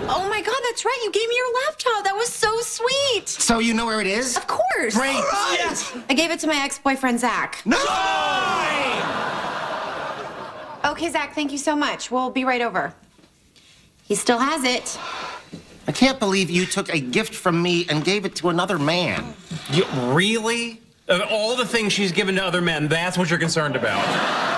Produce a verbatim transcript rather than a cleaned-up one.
Oh my God, that's right. You gave me your laptop. That was so sweet. So you know where it is? Of course. Great. Right. Yes. I gave it to my ex-boyfriend, Zach. No! Okay, Zach, thank you so much. We'll be right over. He still has it. I can't believe you took a gift from me and gave it to another man. You, really? Of all the things she's given to other men, that's what you're concerned about?